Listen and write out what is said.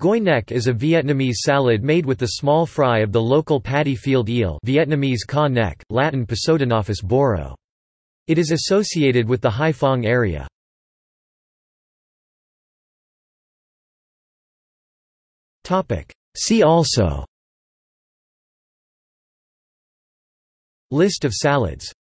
Goi nhệch is a Vietnamese salad made with the small fry of the local paddy field eel, Vietnamese ca nhec, Latin Pasodinophus boro. It is associated with the Hai Phong area. See also: List of salads.